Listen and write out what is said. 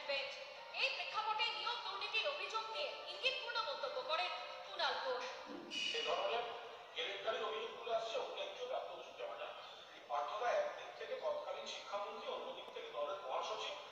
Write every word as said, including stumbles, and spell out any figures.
Bench. এই প্রেক্ষাপটে নিয়োগ দুর্নীতির অভিযোগ নিয়ে ইঙ্গিতপূর্ণ মন্তব্য করেন কুণাল ঘোষ। এই ধরনের কেলেঙ্কারির অভিযোগগুলো আসছে ঐক্য প্রাপ্ত জমা যায়। অর্থাৎ একদিক থেকে তৎকালীন শিক্ষামন্ত্রী, অন্যদিক থেকে দলের মহাসচিব